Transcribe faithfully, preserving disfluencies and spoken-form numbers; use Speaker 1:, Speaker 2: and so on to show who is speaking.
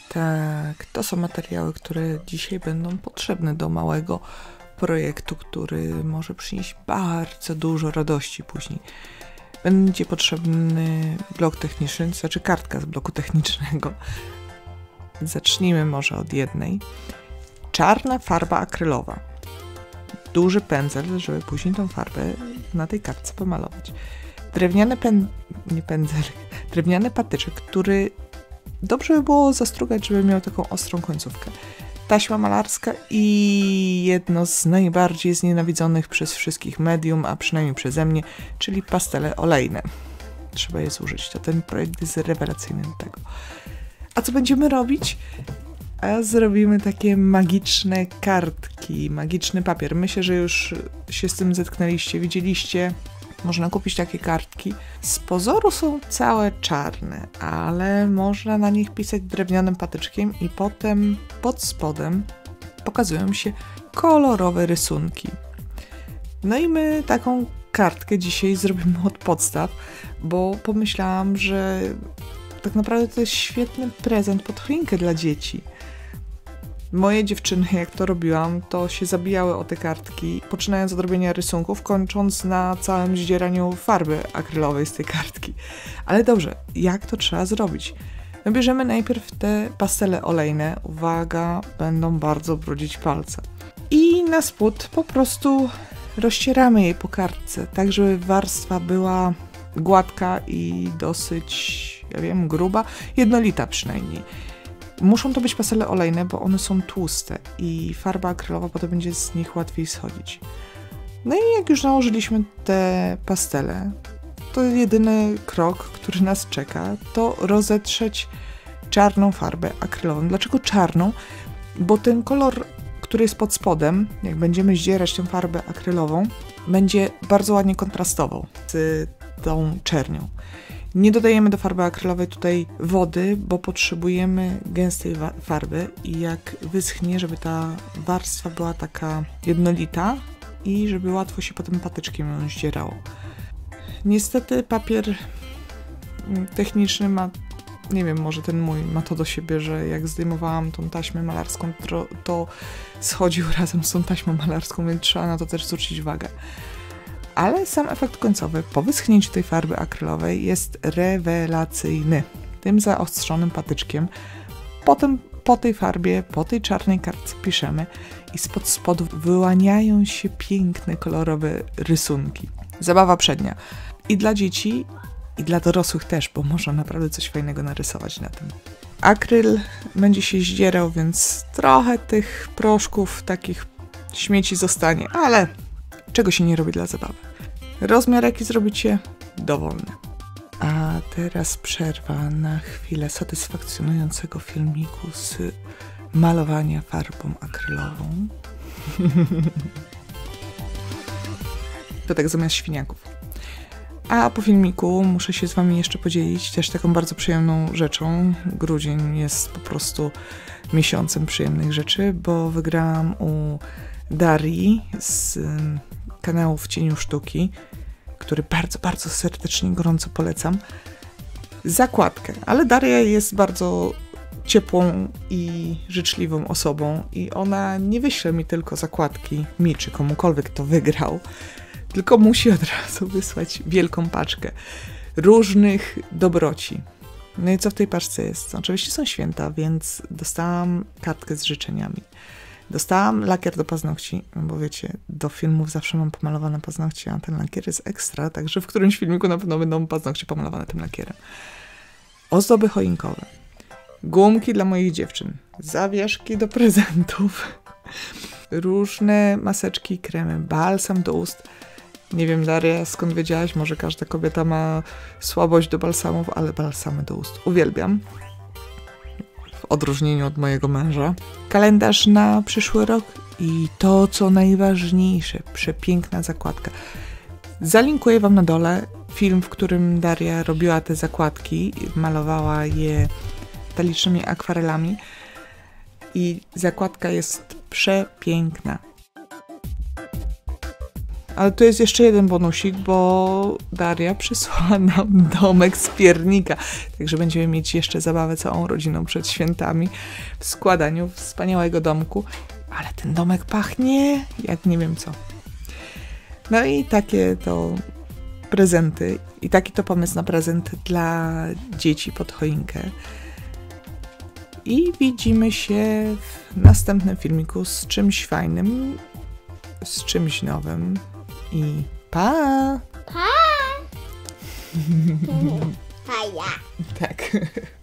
Speaker 1: Tak, to są materiały, które dzisiaj będą potrzebne do małego projektu, który może przynieść bardzo dużo radości później. Będzie potrzebny blok techniczny, to znaczy kartka z bloku technicznego. Zacznijmy może od jednej. Czarna farba akrylowa. Duży pędzel, żeby później tą farbę na tej kartce pomalować. Drewniany pęd... nie pędzel, drewniany patyczek, który dobrze by było zastrugać, żeby miał taką ostrą końcówkę. Taśma malarska i jedno z najbardziej znienawidzonych przez wszystkich medium, a przynajmniej przeze mnie, czyli pastele olejne. Trzeba je zużyć, to ten projekt jest rewelacyjny do tego. A co będziemy robić? A zrobimy takie magiczne kartki, magiczny papier. Myślę, że już się z tym zetknęliście, widzieliście. Można kupić takie kartki. Z pozoru są całe czarne, ale można na nich pisać drewnianym patyczkiem i potem pod spodem pokazują się kolorowe rysunki. No i my taką kartkę dzisiaj zrobimy od podstaw, bo pomyślałam, że tak naprawdę to jest świetny prezent pod choinkę dla dzieci. Moje dziewczyny, jak to robiłam, to się zabijały o te kartki, poczynając od robienia rysunków, kończąc na całym zdzieraniu farby akrylowej z tej kartki. Ale dobrze, jak to trzeba zrobić? No bierzemy najpierw te pastele olejne, uwaga, będą bardzo brudzić palce. I na spód po prostu rozcieramy je po kartce, tak żeby warstwa była gładka i dosyć, ja wiem, gruba, jednolita przynajmniej. Muszą to być pastele olejne, bo one są tłuste i farba akrylowa potem będzie z nich łatwiej schodzić. No i jak już nałożyliśmy te pastele, to jedyny krok, który nas czeka, to rozetrzeć czarną farbę akrylową. Dlaczego czarną? Bo ten kolor, który jest pod spodem, jak będziemy zdzierać tę farbę akrylową, będzie bardzo ładnie kontrastował z tą czernią. Nie dodajemy do farby akrylowej tutaj wody, bo potrzebujemy gęstej farby i jak wyschnie, żeby ta warstwa była taka jednolita i żeby łatwo się potem patyczkiem ją zdzierało. Niestety papier techniczny ma, nie wiem, może ten mój ma to do siebie, że jak zdejmowałam tą taśmę malarską, to, to schodził razem z tą taśmą malarską, więc trzeba na to też zwrócić uwagę. Ale sam efekt końcowy po wyschnięciu tej farby akrylowej jest rewelacyjny. Tym zaostrzonym patyczkiem potem po tej farbie, po tej czarnej kartce piszemy i spod spodu wyłaniają się piękne, kolorowe rysunki. Zabawa przednia. I dla dzieci, i dla dorosłych też, bo można naprawdę coś fajnego narysować na tym. Akryl będzie się zdzierał, więc trochę tych proszków, takich śmieci zostanie, ale czego się nie robi dla zabawy. Rozmiar, jaki zrobicie, dowolny. A teraz przerwa na chwilę satysfakcjonującego filmiku z malowania farbą akrylową. To tak zamiast świniaków. A po filmiku muszę się z wami jeszcze podzielić też taką bardzo przyjemną rzeczą. Grudzień jest po prostu miesiącem przyjemnych rzeczy, bo wygrałam u Darii z kanału W Cieniu Sztuki, który bardzo, bardzo serdecznie, gorąco polecam, zakładkę. Ale Daria jest bardzo ciepłą i życzliwą osobą i ona nie wyśle mi tylko zakładki, mi czy komukolwiek kto wygrał, tylko musi od razu wysłać wielką paczkę różnych dobroci. No i co w tej paczce jest? Oczywiście są święta, więc dostałam kartkę z życzeniami. Dostałam lakier do paznokci, bo wiecie, do filmów zawsze mam pomalowane paznokcie, a ten lakier jest ekstra, także w którymś filmiku na pewno będą paznokcie pomalowane tym lakierem. Ozdoby choinkowe, gumki dla moich dziewczyn, zawieszki do prezentów, różne maseczki, kremy, balsam do ust. Nie wiem, Daria, skąd wiedziałaś, może każda kobieta ma słabość do balsamów, ale balsamy do ust uwielbiam. W odróżnieniu od mojego męża. Kalendarz na przyszły rok i to, co najważniejsze, przepiękna zakładka. Zalinkuję wam na dole film, w którym Daria robiła te zakładki, malowała je metalicznymi akwarelami i zakładka jest przepiękna. Ale tu jest jeszcze jeden bonusik, bo Daria przysłała nam domek z piernika. Także będziemy mieć jeszcze zabawę całą rodziną przed świętami w składaniu wspaniałego domku. Ale ten domek pachnie jak nie wiem co. No i takie to prezenty. I taki to pomysł na prezenty dla dzieci pod choinkę. I widzimy się w następnym filmiku z czymś fajnym, z czymś nowym. I pa!
Speaker 2: Pa! Pa ja.
Speaker 1: Tak.